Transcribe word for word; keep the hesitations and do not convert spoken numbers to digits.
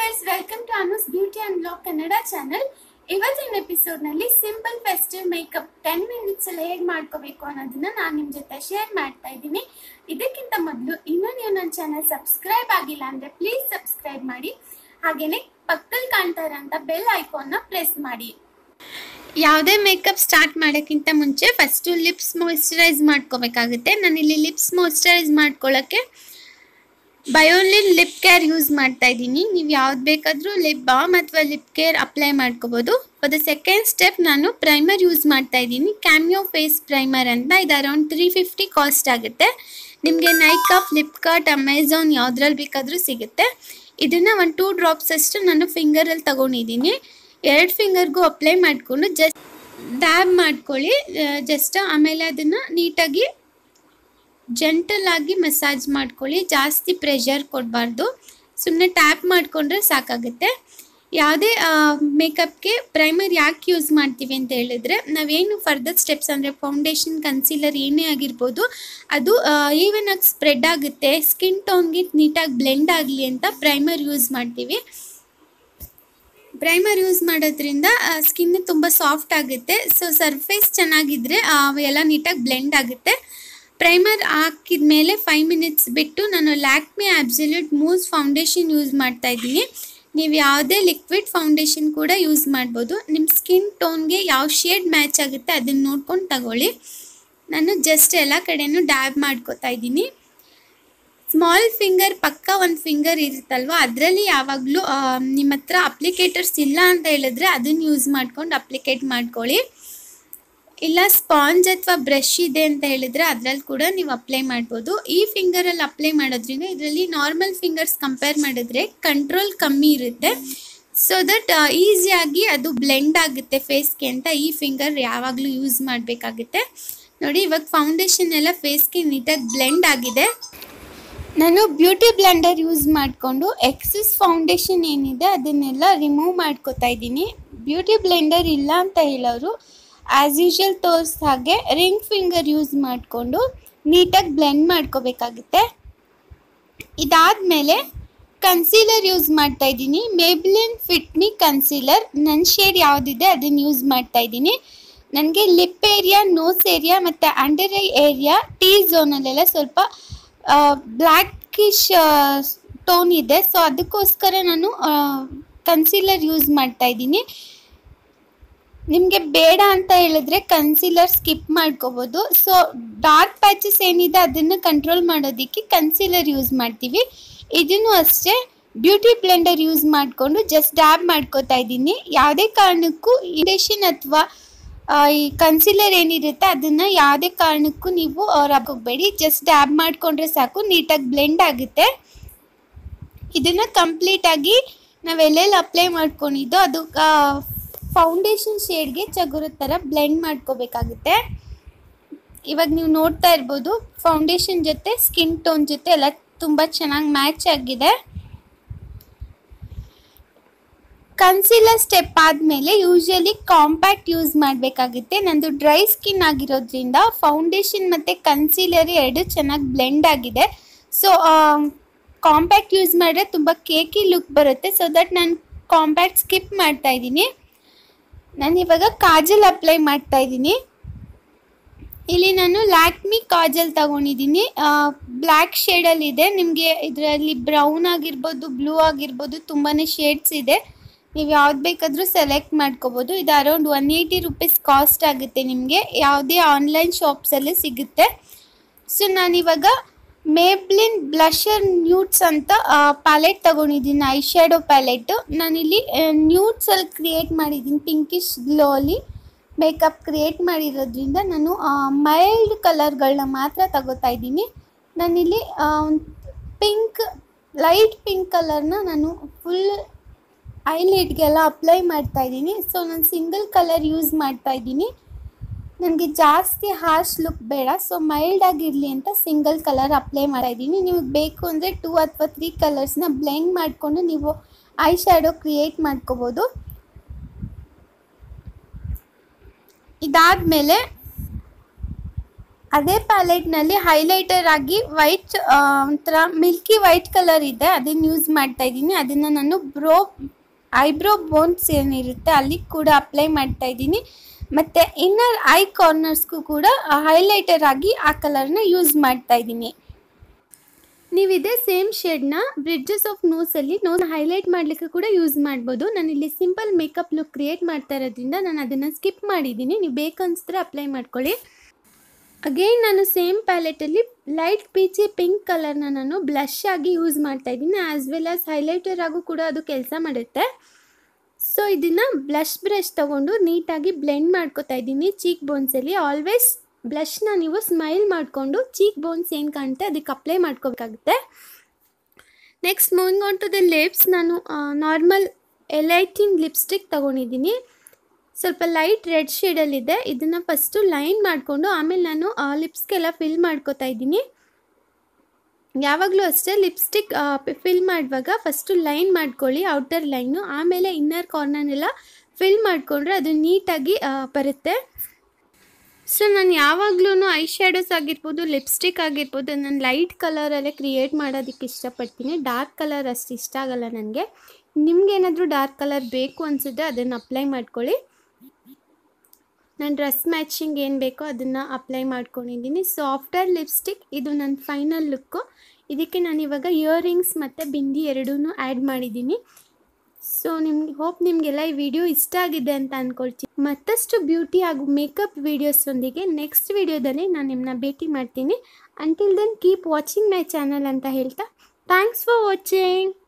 viewers, welcome to Anu's Beauty and Vlog Kannada channel. ಇವತ್ತಿನ episode ನಲ್ಲಿ simple festive makeup ten minutes ಅಲ್ಲಿ ಹೇಗೆ ಮಾಡ್ಕೋಬೇಕು ಅನ್ನೋದನ್ನ ನಾನು ನಿಮ್ಮ ಜೊತೆ ಶೇರ್ ಮಾಡ್ತಾ ಇದ್ದೀನಿ. ಇದಕ್ಕಿಂತ ಮೊದಲು ಇನ್ನೂ ನೀವು ನನ್ನ ಚಾನಲ್ ಸಬ್ಸ್ಕ್ರೈಬ್ ಆಗಿಲ್ಲ ಅಂದ್ರೆ ಪ್ಲೀಸ್ ಸಬ್ಸ್ಕ್ರೈಬ್ ಮಾಡಿ. ಹಾಗೇನೆ ಪಕ್ಕದಲ್ಲಿ ಕಾಣ್ತಾ ಇರೋಂಥ ಬೆಲ್ ಐಕಾನ್ ನ ಪ್ರೆಸ್ ಮಾಡಿ. ಯಾವುದೇ ಮೇಕಪ್ ಸ್ಟಾರ್ಟ್ ಮಾಡೋಕ್ಕಿಂತ ಮುಂಚೆ ಫಸ್ಟ್ ಲಿಪ್ಸ್ ಮಾಯಿಶ್ಚರೈಸ್ ಮಾಡ್ಕೋಬೇಕಾಗುತ್ತೆ. ನಾನು ಇಲ್ಲಿ ಲಿಪ್ಸ್ ಮಾಯಿಶ್ಚರೈಸ್ ಮಾಡ್ಕೊಳ್ಳೋಕ್ಕೆ ಬಯೋಲಿನ್ ಲಿಪ್ ಕೇರ್ ಯೂಸ್ ಮಾಡ್ತಾ ಇದ್ದೀನಿ. ನೀವು ಯಾವ್ದು ಬೇಕಾದರೂ ಲಿಪ್ ಬಾಮ್ ಅಥವಾ ಲಿಪ್ ಕೇರ್ ಅಪ್ಲೈ ಮಾಡ್ಕೋಬೋದು. ಫಾರ್ ದ ಸೆಕೆಂಡ್ ಸ್ಟೆಪ್ ನಾನು ಪ್ರೈಮರ್ ಯೂಸ್ ಮಾಡ್ತಾ ಇದ್ದೀನಿ. ಕ್ಯಾಮಿಯೋ ಫೇಸ್ ಪ್ರೈಮರ್ ಅಂತ. ಇದು ಅರೌಂಡ್ ತ್ರೀ ಫಿಫ್ಟಿ ಕಾಸ್ಟ್ ಆಗುತ್ತೆ. ನಿಮಗೆ ನೈಕಾ, ಫ್ಲಿಪ್ಕಾರ್ಟ್, ಅಮೆಝಾನ್ ಯಾವುದ್ರಲ್ಲಿ ಬೇಕಾದರೂ ಸಿಗುತ್ತೆ. ಇದನ್ನು ಒಂದು ಟೂ ಡ್ರಾಪ್ಸ್ ಅಷ್ಟು ನಾನು ಫಿಂಗರಲ್ಲಿ ತಗೊಂಡಿದ್ದೀನಿ. ಎರಡು ಫಿಂಗರ್ಗೂ ಅಪ್ಲೈ ಮಾಡಿಕೊಂಡು ಜಸ್ಟ್ ಡ್ಯಾಬ್ ಮಾಡ್ಕೊಳ್ಳಿ ಜಸ್ಟ್. ಆಮೇಲೆ ಅದನ್ನು ನೀಟಾಗಿ ಜೆಂಟಲ್ ಆಗಿ ಮಸಾಜ್ ಮಾಡ್ಕೊಳ್ಳಿ. ಜಾಸ್ತಿ ಪ್ರೆಷರ್ ಕೊಡಬಾರ್ದು, ಸುಮ್ಮನೆ ಟ್ಯಾಪ್ ಮಾಡಿಕೊಂಡ್ರೆ ಸಾಕಾಗುತ್ತೆ. ಯಾವುದೇ ಮೇಕಪ್ಗೆ ಪ್ರೈಮರ್ ಯಾಕೆ ಯೂಸ್ ಮಾಡ್ತೀವಿ ಅಂತ ಹೇಳಿದ್ರೆ, ನಾವೇನು ಫರ್ದರ್ ಸ್ಟೆಪ್ಸ್ ಅಂದರೆ ಫೌಂಡೇಶನ್, ಕನ್ಸೀಲರ್ ಏನೇ ಆಗಿರ್ಬೋದು ಅದು ಈವನಾಗಿ ಸ್ಪ್ರೆಡ್ ಆಗುತ್ತೆ, ಸ್ಕಿನ್ ಟೋನ್ಗೆ ನೀಟಾಗಿ ಬ್ಲೆಂಡ್ ಆಗಲಿ ಅಂತ ಪ್ರೈಮರ್ ಯೂಸ್ ಮಾಡ್ತೀವಿ. ಪ್ರೈಮರ್ ಯೂಸ್ ಮಾಡೋದ್ರಿಂದ ಸ್ಕಿನ್ ತುಂಬ ಸಾಫ್ಟ್ ಆಗುತ್ತೆ. ಸೊ ಸರ್ಫೇಸ್ ಚೆನ್ನಾಗಿದ್ದರೆ ಅವೆಲ್ಲ ನೀಟಾಗಿ ಬ್ಲೆಂಡ್ ಆಗುತ್ತೆ. ಪ್ರೈಮರ್ ಹಾಕಿದ ಮೇಲೆ ಫೈವ್ ಮಿನಿಟ್ಸ್ ಬಿಟ್ಟು ನಾನು Lakme absolute mousse foundation use ಮಾಡ್ತಾ ಇದ್ದೀನಿ. ನೀವು ಯಾವುದೇ ಲಿಕ್ವಿಡ್ ಫೌಂಡೇಶನ್ ಕೂಡ ಯೂಸ್ ಮಾಡ್ಬೋದು. ನಿಮ್ಮ ಸ್ಕಿನ್ ಟೋನ್ಗೆ ಯಾವ ಶೇಡ್ ಮ್ಯಾಚ್ ಆಗುತ್ತೆ ಅದನ್ನು ನೋಡ್ಕೊಂಡು ತಗೊಳ್ಳಿ. ನಾನು ಜಸ್ಟ್ ಎಲ್ಲ ಕಡೆಯೂ ಡ್ಯಾಬ್ ಮಾಡ್ಕೋತಾ ಇದ್ದೀನಿ. ಸ್ಮಾಲ್ ಫಿಂಗರ್ ಪಕ್ಕ ಒಂದು ಫಿಂಗರ್ ಇರುತ್ತಲ್ವ, ಅದರಲ್ಲಿ ಯಾವಾಗಲೂ ನಿಮ್ಮ ಹತ್ರ ಅಪ್ಲಿಕೇಟರ್ಸ್ ಇಲ್ಲ ಅಂತ ಹೇಳಿದ್ರೆ ಅದನ್ನು ಯೂಸ್ ಮಾಡ್ಕೊಂಡು ಅಪ್ಲಿಕೇಟ್ ಮಾಡ್ಕೊಳ್ಳಿ. ಇಲ್ಲ ಸ್ಪಾಂಜ್ ಅಥವಾ ಬ್ರಷ್ ಇದೆ ಅಂತ ಹೇಳಿದರೆ ಅದರಲ್ಲಿ ಕೂಡ ನೀವು ಅಪ್ಲೈ ಮಾಡ್ಬೋದು. ಈ ಫಿಂಗರಲ್ಲಿ ಅಪ್ಲೈ ಮಾಡೋದ್ರಿಂದ ಇದರಲ್ಲಿ ನಾರ್ಮಲ್ ಫಿಂಗರ್ಸ್ ಕಂಪೇರ್ ಮಾಡಿದ್ರೆ ಕಂಟ್ರೋಲ್ ಕಮ್ಮಿ ಇರುತ್ತೆ. ಸೊ ದಟ್ ಈಸಿಯಾಗಿ ಅದು ಬ್ಲೆಂಡ್ ಆಗುತ್ತೆ ಫೇಸ್ಗೆ ಅಂತ ಈ ಫಿಂಗರ್ ಯಾವಾಗಲೂ ಯೂಸ್ ಮಾಡಬೇಕಾಗುತ್ತೆ. ನೋಡಿ, ಇವಾಗ ಫೌಂಡೇಶನ್ ಎಲ್ಲ ಫೇಸ್ಗೆ ನೀಟಾಗಿ ಬ್ಲೆಂಡ್ ಆಗಿದೆ. ನಾನು ಬ್ಯೂಟಿ ಬ್ಲೆಂಡರ್ ಯೂಸ್ ಮಾಡಿಕೊಂಡು ಎಕ್ಸಸ್ ಫೌಂಡೇಶನ್ ಏನಿದೆ ಅದನ್ನೆಲ್ಲ ರಿಮೂವ್ ಮಾಡ್ಕೋತಾ ಇದ್ದೀನಿ. ಬ್ಯೂಟಿ ಬ್ಲೆಂಡರ್ ಇಲ್ಲ ಅಂತ ಹೇಳೋರು ಆ್ಯಸ್ ಯೂಶುವಲ್ ತೋರಿಸ್ ಹಾಗೆ ರಿಂಗ್ ಫಿಂಗರ್ ಯೂಸ್ ಮಾಡಿಕೊಂಡು ನೀಟಾಗಿ ಬ್ಲೆಂಡ್ ಮಾಡ್ಕೋಬೇಕಾಗುತ್ತೆ. ಇದಾದಮೇಲೆ ಕನ್ಸೀಲರ್ ಯೂಸ್ ಮಾಡ್ತಾ ಇದ್ದೀನಿ. Maybelline fit me concealer. ನನ್ನ ಶೇಡ್ ಯಾವುದಿದೆ ಅದನ್ನು ಯೂಸ್ ಮಾಡ್ತಾ ಇದ್ದೀನಿ. ನನಗೆ ಲಿಪ್ ಏರಿಯಾ, ನೋಸ್ ಏರಿಯಾ ಮತ್ತು ಅಂಡರ್ ಐ ಏರಿಯಾ, ಟೀ ಝೋನಲ್ಲೆಲ್ಲ ಸ್ವಲ್ಪ ಬ್ಲ್ಯಾಕಿಶ್ ಟೋನ್ ಇದೆ. ಸೊ ಅದಕ್ಕೋಸ್ಕರ ನಾನು ಕನ್ಸೀಲರ್ ಯೂಸ್ ಮಾಡ್ತಾ ಇದ್ದೀನಿ. ನಿಮಗೆ ಬೇಡ ಅಂತ ಹೇಳಿದ್ರೆ ಕನ್ಸೀಲರ್ ಸ್ಕಿಪ್ ಮಾಡ್ಕೋಬೋದು. ಸೊ ಡಾರ್ಕ್ ಪ್ಯಾಚಸ್ ಏನಿದೆ ಅದನ್ನು ಕಂಟ್ರೋಲ್ ಮಾಡೋದಕ್ಕೆ ಕನ್ಸೀಲರ್ ಯೂಸ್ ಮಾಡ್ತೀವಿ. ಇದನ್ನು ಅಷ್ಟೇ ಬ್ಯೂಟಿ ಬ್ಲೆಂಡರ್ ಯೂಸ್ ಮಾಡಿಕೊಂಡು ಜಸ್ಟ್ ಡ್ಯಾಬ್ ಮಾಡ್ಕೋತಾ ಇದ್ದೀನಿ. ಯಾವುದೇ ಕಾರಣಕ್ಕೂ ಫೌಂಡೇಶನ್ ಅಥವಾ ಈ ಕನ್ಸೀಲರ್ ಏನಿರುತ್ತೆ ಅದನ್ನು ಯಾವುದೇ ಕಾರಣಕ್ಕೂ ನೀವು ರಬ್ಬೋಗಬೇಡಿ. ಜಸ್ಟ್ ಡ್ಯಾಬ್ ಮಾಡಿಕೊಂಡ್ರೆ ಸಾಕು, ನೀಟಾಗಿ ಬ್ಲೆಂಡ್ ಆಗುತ್ತೆ. ಇದನ್ನು ಕಂಪ್ಲೀಟಾಗಿ ನಾವೆಲ್ಲೆಲ್ಲಿ ಅಪ್ಲೈ ಮಾಡ್ಕೊಂಡಿದ್ದೋ ಅದು ಫೌಂಡೇಶನ್ ಶೇಡ್ಗೆ ಚಗುರೋ ಥರ ಬ್ಲೆಂಡ್ ಮಾಡ್ಕೋಬೇಕಾಗುತ್ತೆ. ಇವಾಗ ನೀವು ನೋಡ್ತಾ ಇರ್ಬೋದು ಫೌಂಡೇಶನ್ ಜೊತೆ ಸ್ಕಿನ್ ಟೋನ್ ಜೊತೆ ಎಲ್ಲ ತುಂಬ ಚೆನ್ನಾಗಿ ಮ್ಯಾಚ್ ಆಗಿದೆ. ಕನ್ಸೀಲರ್ ಸ್ಟೆಪ್ ಆದಮೇಲೆ ಯೂಶಲಿ ಕಾಂಪ್ಯಾಕ್ಟ್ ಯೂಸ್ ಮಾಡಬೇಕಾಗುತ್ತೆ. ನಂದು ಡ್ರೈ ಸ್ಕಿನ್ ಆಗಿರೋದ್ರಿಂದ ಫೌಂಡೇಶನ್ ಮತ್ತು ಕನ್ಸೀಲರ್ ಎರಡು ಚೆನ್ನಾಗಿ ಬ್ಲೆಂಡ್ ಆಗಿದೆ. ಸೊ ಕಾಂಪ್ಯಾಕ್ಟ್ ಯೂಸ್ ಮಾಡಿದ್ರೆ ತುಂಬ ಕೇಕಿ ಲುಕ್ ಬರುತ್ತೆ. ಸೊ ದಟ್ ನಾನು ಕಾಂಪ್ಯಾಕ್ಟ್ ಸ್ಕಿಪ್ ಮಾಡ್ತಾ ಇದ್ದೀನಿ. ನಾನು ಇವಾಗ ಕಾಜಲ್ ಅಪ್ಲೈ ಮಾಡ್ತಾ ಇದ್ದೀನಿ. ಇಲ್ಲಿ ನಾನು ಲ್ಯಾಕ್ಮಿ ಕಾಜಲ್ ತಗೊಂಡಿದ್ದೀನಿ. ಬ್ಲ್ಯಾಕ್ ಶೇಡಲ್ಲಿದೆ. ನಿಮಗೆ ಇದರಲ್ಲಿ ಬ್ರೌನ್ ಆಗಿರ್ಬೋದು, ಬ್ಲೂ ಆಗಿರ್ಬೋದು, ತುಂಬಾ ಶೇಡ್ಸ್ ಇದೆ. ನೀವು ಯಾವ್ದು ಬೇಕಾದರೂ ಸೆಲೆಕ್ಟ್ ಮಾಡ್ಕೋಬೋದು. ಇದು around one eighty rupees cost ಆಗುತ್ತೆ. ನಿಮಗೆ ಯಾವುದೇ ಆನ್ಲೈನ್ ಶಾಪ್ಸಲ್ಲಿ ಸಿಗುತ್ತೆ. ಸೊ ನಾನಿವಾಗ ಮೇಬ್ಲಿನ್ ಬ್ಲಷರ್ ನ್ಯೂಟ್ಸ್ ಅಂತ ಪ್ಯಾಲೆಟ್ ತೊಗೊಂಡಿದ್ದೀನಿ, ಐ ಶ್ಯಾಡೋ ಪ್ಯಾಲೆಟು. ನಾನಿಲ್ಲಿ ನ್ಯೂಟ್ಸಲ್ಲಿ ಕ್ರಿಯೇಟ್ ಮಾಡಿದ್ದೀನಿ, ಪಿಂಕಿಶ್ ಗ್ಲೋಲಿ ಮೇಕಪ್ ಕ್ರಿಯೇಟ್ ಮಾಡಿರೋದ್ರಿಂದ ನಾನು ಮೈಲ್ಡ್ ಕಲರ್ಗಳನ್ನ ಮಾತ್ರ ತಗೋತಾ ಇದ್ದೀನಿ. ನಾನಿಲ್ಲಿ ಪಿಂಕ್, ಲೈಟ್ ಪಿಂಕ್ ಕಲರ್ನ ನಾನು ಫುಲ್ ಐಲಿಡ್ಗೆಲ್ಲ ಅಪ್ಲೈ ಮಾಡ್ತಾ ಇದ್ದೀನಿ. ಸೊ ನಾನು ಸಿಂಗಲ್ ಕಲರ್ ಯೂಸ್ ಮಾಡ್ತಾ ಇದ್ದೀನಿ. ನನಗೆ ಜಾಸ್ತಿ ಹಾರ್ಶ್ ಲುಕ್ ಬೇಡ, ಸೊ ಮೈಲ್ಡ್ ಆಗಿರಲಿ ಅಂತ ಸಿಂಗಲ್ ಕಲರ್ ಅಪ್ಲೈ ಮಾಡ್ತಾ ಇದ್ದೀನಿ. ನಿಮಗೆ ಬೇಕು ಅಂದರೆ ಟೂ ಅಥವಾ ತ್ರೀ ಕಲರ್ಸ್ನ ಬ್ಲೆಂಡ್ ಮಾಡಿಕೊಂಡು ನೀವು ಐ ಶ್ಯಾಡೋ ಕ್ರಿಯೇಟ್ ಮಾಡ್ಕೋಬೋದು. ಇದಾದಮೇಲೆ ಅದೇ ಪ್ಯಾಲೆಟ್ನಲ್ಲಿ ಹೈಲೈಟರ್ ಆಗಿ ವೈಟ್ ಒಂಥರ ಮಿಲ್ಕಿ ವೈಟ್ ಕಲರ್ ಇದೆ, ಅದನ್ನು ಯೂಸ್ ಮಾಡ್ತಾ ಇದ್ದೀನಿ. ಅದನ್ನು ನಾನು ಬ್ರೋ ಐಬ್ರೋ ಬೋನ್ಸ್ ಏನಿರುತ್ತೆ ಅಲ್ಲಿ ಕೂಡ ಅಪ್ಲೈ ಮಾಡ್ತಾ ಇದ್ದೀನಿ. ಮತ್ತು ಇನ್ನರ್ ಐ ಕಾರ್ನರ್ಸ್ಗೂ ಕೂಡ ಹೈಲೈಟರ್ ಆಗಿ ಆ ಕಲರ್ನ ಯೂಸ್ ಮಾಡ್ತಾ ಇದ್ದೀನಿ. ನೀವು ಇದೇ ಸೇಮ್ ಶೇಡ್ನ ಬ್ರಿಡ್ಜಸ್ ಆಫ್ ನೋಸಲ್ಲಿ ನೋಸ್ ಹೈಲೈಟ್ ಮಾಡಲಿಕ್ಕೆ ಕೂಡ ಯೂಸ್ ಮಾಡ್ಬೋದು. ನಾನಿಲ್ಲಿ ಸಿಂಪಲ್ ಮೇಕಪ್ ಲುಕ್ ಕ್ರಿಯೇಟ್ ಮಾಡ್ತಾ ಇರೋದ್ರಿಂದ ನಾನು ಅದನ್ನು ಸ್ಕಿಪ್ ಮಾಡಿದ್ದೀನಿ. ನೀವು ಬೇಕನ್ಸಿದ್ರೆ ಅಪ್ಲೈ ಮಾಡ್ಕೊಳ್ಳಿ. ಅಗೇನ್ ನಾನು ಸೇಮ್ ಪ್ಯಾಲೆಟಲ್ಲಿ ಲೈಟ್ ಪೀಚಿ ಪಿಂಕ್ ಕಲರ್ನ ನಾನು ಬ್ಲಷ್ ಆಗಿ ಯೂಸ್ ಮಾಡ್ತಾ ಇದ್ದೀನಿ. ಆ್ಯಸ್ ವೆಲ್ ಆಸ್ ಹೈಲೈಟರ್ ಆಗು ಕೂಡ ಅದು ಕೆಲಸ ಮಾಡುತ್ತೆ. ಸೊ ಇದನ್ನು ಬ್ಲಷ್ ಬ್ರಷ್ ತೊಗೊಂಡು ನೀಟಾಗಿ ಬ್ಲೆಂಡ್ ಮಾಡ್ಕೊತಾ ಇದ್ದೀನಿ ಚೀಕ್ ಬೋನ್ಸಲ್ಲಿ. ಆಲ್ವೇಸ್ ಬ್ಲಷ್ನ ನೀವು ಸ್ಮೈಲ್ ಮಾಡಿಕೊಂಡು ಚೀಕ್ ಬೋನ್ಸ್ ಏನು ಕಾಣುತ್ತೆ ಅದಕ್ಕೆ ಅಪ್ಲೈ ಮಾಡ್ಕೋಬೇಕಾಗುತ್ತೆ. Next moving on to the lips, ನಾನು ನಾರ್ಮಲ್ ಎಲೈಟಿನ್ ಲಿಪ್ಸ್ಟಿಕ್ ತೊಗೊಂಡಿದ್ದೀನಿ. ಸ್ವಲ್ಪ ಲೈಟ್ ರೆಡ್ ಶೇಡಲ್ಲಿದೆ. ಇದನ್ನು ಫಸ್ಟು ಲೈನ್ ಮಾಡಿಕೊಂಡು ಆಮೇಲೆ ನಾನು ಲಿಪ್ಸ್ಗೆಲ್ಲ ಫಿಲ್ ಮಾಡ್ಕೋತಾ ಇದ್ದೀನಿ. ಯಾವಾಗಲೂ ಅಷ್ಟೇ ಲಿಪ್ಸ್ಟಿಕ್ ಫಿಲ್ ಮಾಡುವಾಗ ಫಸ್ಟು ಲೈನ್ ಮಾಡ್ಕೊಳ್ಳಿ, ಔಟರ್ ಲೈನು, ಆಮೇಲೆ ಇನ್ನರ್ ಕಾರ್ನರ್ನೆಲ್ಲ ಫಿಲ್ ಮಾಡಿಕೊಂಡ್ರೆ ಅದು ನೀಟಾಗಿ ಬರುತ್ತೆ. ಸೊ ನಾನು ಯಾವಾಗಲೂ ಐ ಶ್ಯಾಡೋಸ್ ಆಗಿರ್ಬೋದು, ಲಿಪ್ಸ್ಟಿಕ್ ಆಗಿರ್ಬೋದು, ನಾನು ಲೈಟ್ ಕಲರಲ್ಲೇ ಕ್ರಿಯೇಟ್ ಮಾಡೋದಕ್ಕೆ ಇಷ್ಟಪಡ್ತೀನಿ. ಡಾರ್ಕ್ ಕಲರ್ ಅಷ್ಟು ಇಷ್ಟ ಆಗಲ್ಲ ನನಗೆ. ನಿಮಗೇನಾದರೂ ಡಾರ್ಕ್ ಕಲರ್ ಬೇಕು ಅನಿಸಿದ್ರೆ ಅದನ್ನು ಅಪ್ಲೈ ಮಾಡ್ಕೊಳ್ಳಿ. ನಾನು ಡ್ರೆಸ್ ಮ್ಯಾಚಿಂಗ್ ಏನು ಬೇಕೋ ಅದನ್ನು ಅಪ್ಲೈ ಮಾಡ್ಕೊಂಡಿದ್ದೀನಿ. ಸೊ ಆಫ್ಟರ್ ಲಿಪ್ಸ್ಟಿಕ್ ಇದು ನನ್ನ ಫೈನಲ್ ಲುಕ್ಕು. ಇದಕ್ಕೆ ನಾನು ಇವಾಗ ಇಯರಿಂಗ್ಸ್ ಮತ್ತು ಬಿಂದಿ ಎರಡೂ ಆ್ಯಡ್ ಮಾಡಿದ್ದೀನಿ. ಸೊ ನಿಮ್ಗೆ ಹೋಪ್ ನಿಮಗೆಲ್ಲ ಈ ವಿಡಿಯೋ ಇಷ್ಟ ಆಗಿದೆ ಅಂತ ಅಂದ್ಕೊಳ್ತೀನಿ. ಮತ್ತಷ್ಟು ಬ್ಯೂಟಿ ಹಾಗೂ ಮೇಕಪ್ ವೀಡಿಯೋಸೊಂದಿಗೆ ನೆಕ್ಸ್ಟ್ ವಿಡಿಯೋದಲ್ಲಿ ನಾನು ನಿಮ್ಮನ್ನ ಭೇಟಿ ಮಾಡ್ತೀನಿ. Until then keep watching my channel ಅಂತ ಹೇಳ್ತಾ ಥ್ಯಾಂಕ್ಸ್ ಫಾರ್ ವಾಚಿಂಗ್.